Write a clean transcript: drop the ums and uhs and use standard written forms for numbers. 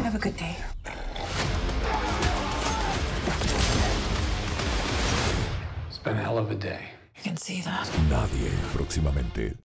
Have a good day. It's been a hell of a day. I can see that. Nadie próximamente.